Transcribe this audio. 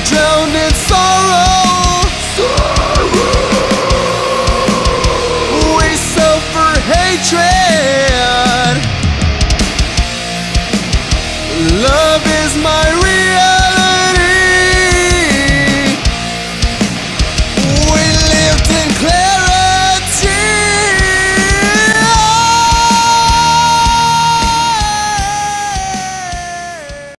drowned in sorrow. We suffer hatred. Love is my